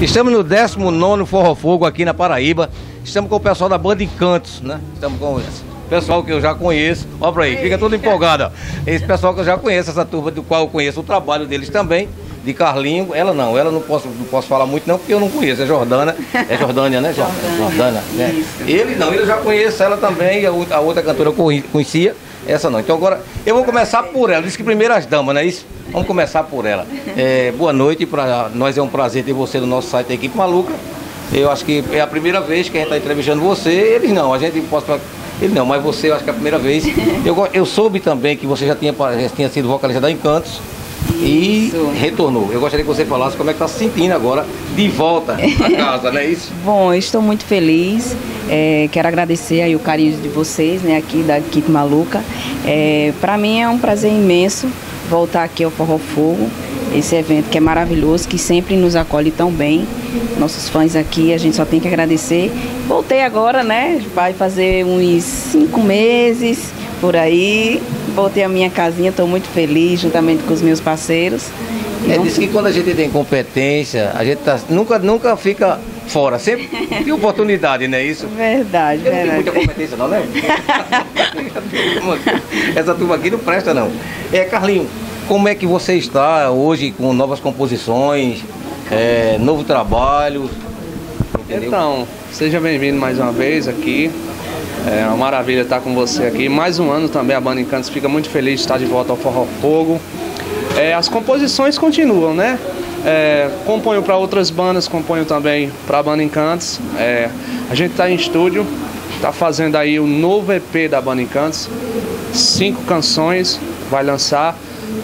Estamos no 19º Forró Fogo aqui na Paraíba. Estamos com o pessoal da banda Encantos, né? Estamos com o pessoal que eu já conheço. Olha pra aí, fica todo empolgado, ó. Esse pessoal que eu já conheço, essa turma do qual eu conheço o trabalho deles também. De Carlinho, ela não posso falar muito não, porque eu não conheço, é Jordana, é Jordânia, né, Jordana, né? Ele não, eu já conheço ela também, a outra cantora eu conhecia, essa não. Então agora, eu vou começar por ela, disse que primeiro as damas, não é isso? Vamos começar por ela. Boa noite, para nós é um prazer ter você no nosso site da Equipe Maluca. Eu acho que é a primeira vez que a gente está entrevistando você, eles não, a gente pode... Ele não, mas você, eu acho que é a primeira vez. Eu soube também que você já tinha sido vocalista da Encantos. E retornou. Eu gostaria que você falasse como é que está se sentindo agora de volta à casa, não é isso? Bom, eu estou muito feliz. Quero agradecer aí o carinho de vocês, né, aqui da Equipe Maluca. Para mim é um prazer imenso voltar aqui ao Forró Fogo, esse evento que é maravilhoso, que sempre nos acolhe tão bem. Nossos fãs aqui, a gente só tem que agradecer. Voltei agora, né? Vai fazer uns 5 meses por aí. Voltei à minha casinha, estou muito feliz, juntamente com os meus parceiros. Diz que quando a gente tem competência, a gente nunca fica fora, sempre tem oportunidade, não é isso? Verdade, eu verdade. Não tem muita competência não, né? Essa turma aqui não presta não. Carlinho, como é que você está hoje com novas composições, novo trabalho? Entendeu? Então, seja bem-vindo mais uma vez aqui. É uma maravilha estar com você aqui. Mais um ano também a banda Encantos fica muito feliz de estar de volta ao Forró Fogo. As composições continuam, né? Componho para outras bandas, componho também para a banda Encantos. A gente está em estúdio, está fazendo aí o novo EP da banda Encantos. 5 canções, vai lançar.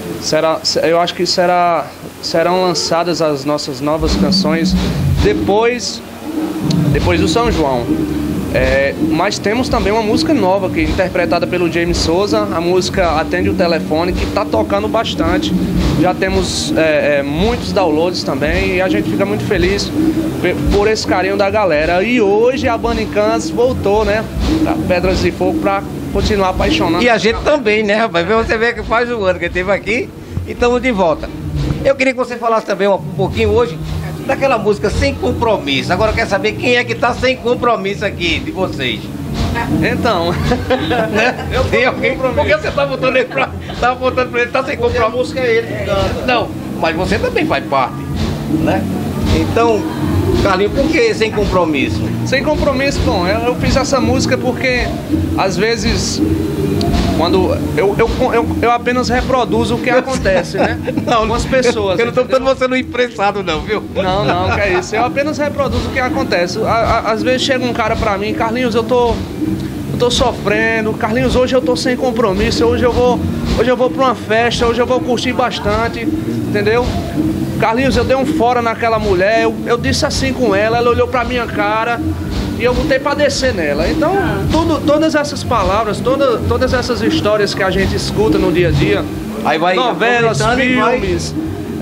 Eu acho que serão lançadas as nossas novas canções depois do São João. Mas temos também uma música nova que é interpretada pelo James Souza, a música Atende o Telefone, que está tocando bastante. Já temos muitos downloads também e a gente fica muito feliz por esse carinho da galera. E hoje a banda Encantos voltou, né, pra Pedras de Fogo, para continuar apaixonando. E a gente também, né, rapaz? Você vê que faz um ano que esteve aqui e estamos de volta. Eu queria que você falasse também um pouquinho hoje daquela música Sem Compromisso. Agora eu quero saber quem é que tá sem compromisso aqui de vocês. Então, né? Eu tenho alguém. Por que você tá botando ele pra ele, tá sem compromisso? A música é ele que canta. Não, mas você também faz parte, né? Então, Carlinhos, por que sem compromisso? Sem compromisso, bom, eu fiz essa música porque às vezes quando eu apenas reproduzo o que acontece, né? Não, com as pessoas. Eu não tô botando você no imprensado não, viu? Não, que é isso. Eu apenas reproduzo o que acontece. Às vezes chega um cara pra mim, Carlinhos, eu tô sofrendo, Carlinhos, hoje eu tô sem compromisso, hoje eu vou pra uma festa, hoje eu vou curtir bastante, entendeu? Carlinhos, eu dei um fora naquela mulher, eu disse assim com ela olhou pra minha cara e eu botei pra descer nela. Então, todas essas palavras, todas essas histórias que a gente escuta no dia a dia, novelas, filmes,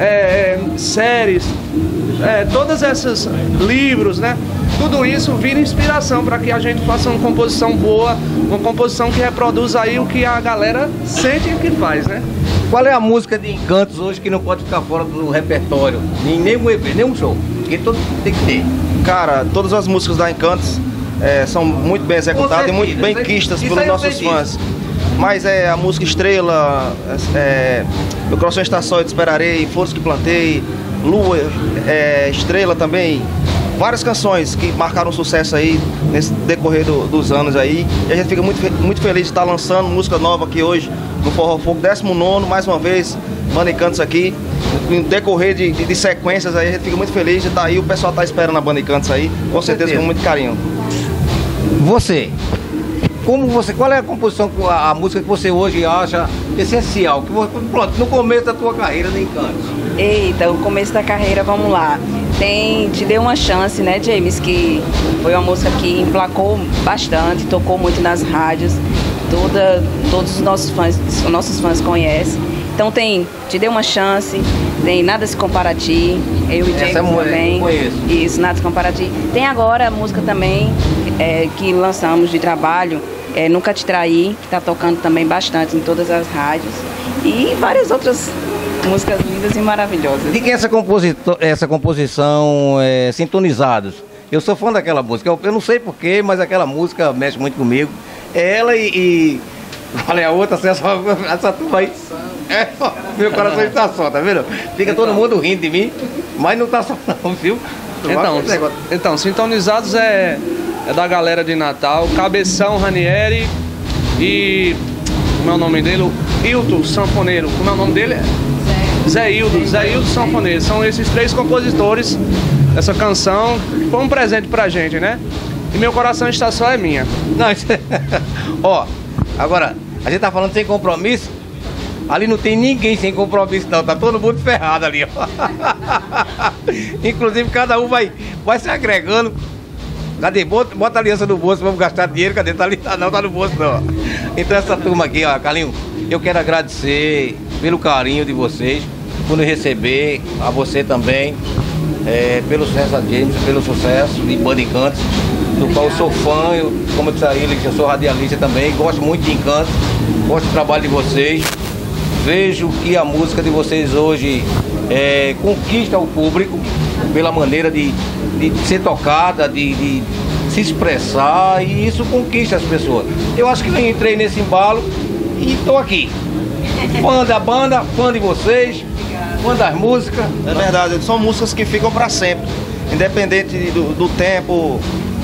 séries, todas essas livros, né? Tudo isso vira inspiração para que a gente faça uma composição boa, uma composição que reproduza aí o que a galera sente e que faz, né? Qual é a música de Encantos hoje que não pode ficar fora do repertório? Em nenhum EP, nenhum show. Porque todo tem que ter. Cara, todas as músicas da Encantos são muito bem executadas e muito bem quistas pelos nossos fãs. Mas a música Estrela, Meu Coração Está Só, Eu Te Esperarei, Flores que Plantei, Lua, Estrela também. Várias canções que marcaram sucesso aí nesse decorrer dos anos aí. E a gente fica muito feliz de estar lançando música nova aqui hoje no Forró Fogo, 19º, mais uma vez, Banda Encantos aqui. No decorrer de sequências aí, a gente fica muito feliz de estar aí. O pessoal está esperando a Banda Encantos aí, com certeza, com muito carinho. Qual é a composição, a música que você hoje acha essencial? Pronto, no começo da tua carreira de Encantos. Eita, o começo da carreira, vamos lá. Te deu uma chance, né, James? Que foi uma música que emplacou bastante, tocou muito nas rádios. Todos os nossos fãs conhecem. Então Te Deu Uma Chance, tem Nada Se Compara a Ti, eu e James também. Isso, Nada Se Compara a Ti. Tem agora a música também que lançamos de trabalho, Nunca Te Traí, que está tocando também bastante em todas as rádios. E várias outras Músicas lindas e maravilhosas. De quem é essa composição Sintonizados? Eu sou fã daquela música. Eu não sei porquê, mas aquela música mexe muito comigo. É ela e olha a outra, essa turma aí. Meu coração está só, tá vendo? Fica todo mundo rindo de mim, mas não tá só não, viu? Então, Sintonizados é da galera de Natal, Cabeção, Ranieri e... como é o nome dele? Hilton Sanfoneiro. Como é o nome dele? Zé Hildo Sanfoneiro. São esses 3 compositores dessa canção. Foi um presente pra gente, né? E Meu Coração Está Só é minha. Não, isso... Ó, agora, a gente tá falando sem compromisso. Ali não tem ninguém sem compromisso não, tá todo mundo ferrado ali, ó. Inclusive cada um vai se agregando. Cadê? Bota a aliança no bolso, vamos gastar dinheiro, cadê? Tá ali, não tá no bolso não. Então essa turma aqui, ó, Carlinhos, eu quero agradecer pelo carinho de vocês, por nos receber, a você também, pelo sucesso da James, pelo sucesso de Banda Encantos, do qual eu sou fã, como eu disse a ele, eu sou radialista também, gosto muito de Encantos, gosto do trabalho de vocês. Vejo que a música de vocês hoje conquista o público pela maneira de ser tocada, de se expressar, e isso conquista as pessoas. Eu acho que eu entrei nesse embalo e estou aqui. Fã da banda, fã de vocês, fã das músicas. É verdade, são músicas que ficam para sempre, independente do tempo.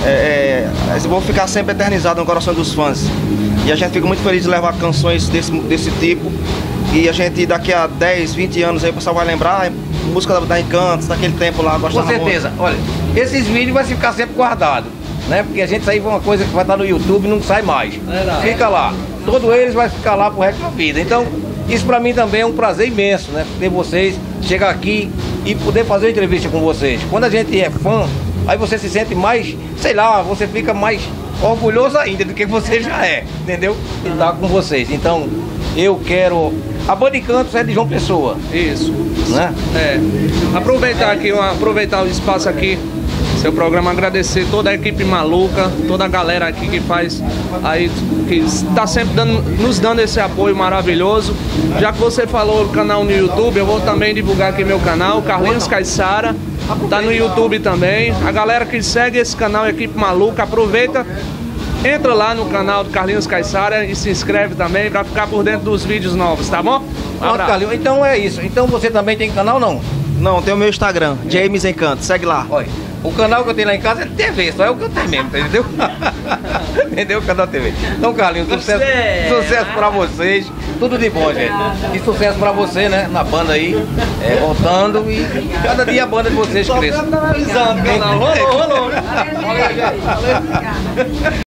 Vão ficar sempre eternizadas no coração dos fãs. E a gente fica muito feliz de levar canções desse tipo. E a gente daqui a 10, 20 anos aí o pessoal vai lembrar música da Encantos, daquele tempo lá. Com certeza. Muito. Olha, esses vídeos vão ficar sempre guardados, né? Porque a gente isso aí foi uma coisa que vai estar no YouTube e não sai mais. Fica lá. Todos eles vai ficar lá pro resto da vida. Então, isso pra mim também é um prazer imenso, né? Ter vocês chegar aqui e poder fazer uma entrevista com vocês. Quando a gente é fã, aí você se sente mais, sei lá, você fica mais orgulhoso ainda do que você já é, entendeu? E tá com vocês. Então, eu quero... A Banda Encantos é de João Pessoa. Isso. Né? Aproveitar o espaço aqui, seu programa, agradecer toda a equipe maluca, toda a galera aqui que faz aí, que está sempre nos dando esse apoio maravilhoso. Já que você falou do canal no YouTube, eu vou também divulgar aqui meu canal, Carlinhos Caissara. Tá no YouTube também. A galera que segue esse canal, Equipe Maluca, aproveita. Entra lá no canal do Carlinhos Caissara e se inscreve também para ficar por dentro dos vídeos novos, tá bom? Pronto, Carlinhos, então é isso. Então você também tem canal, não? Não, tem o meu Instagram, James Encantos, segue lá. Olha, o canal que eu tenho lá em casa é TV, só é o que eu tenho mesmo, entendeu? Entendeu? O canal TV. Então, Carlinhos, sucesso pra vocês, tudo de bom, gente. E sucesso pra você, né, na banda aí, voltando, e cada dia a banda de vocês cresce. Só analisando o canal. Rolou.